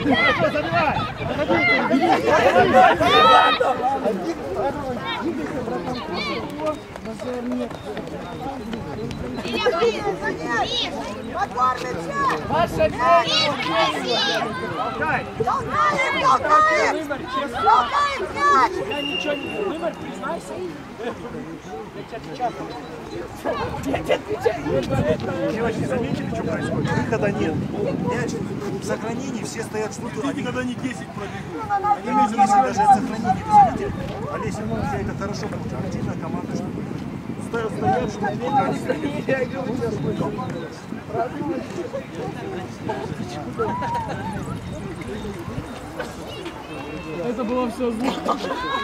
Девочки, заметили, что происходит? Выхода нет. Мяч в сохранении, все стоят, ждут. Они никогда не 10 пробегут. Они не 10 даже от сохранения. Вы заметили? Олеся, все это хорошо получилось. Активная команда, что стоят, что пока не стоят. Это было все звук.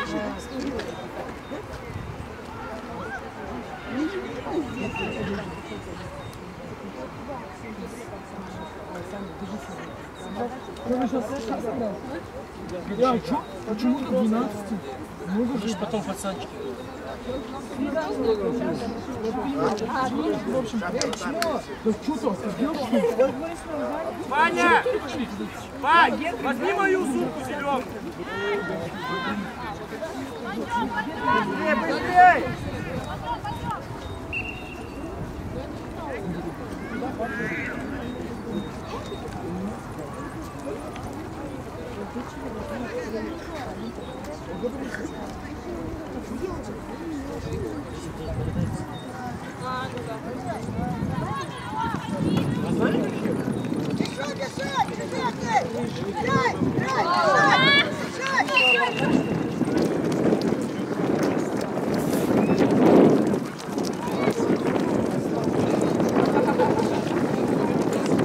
Я, почему 12? Много же потом пацанчики. В общем, да что-то, Ваня! Вань, возьми мою сумку зеленую! Быстрее, быстрее! А, ну да.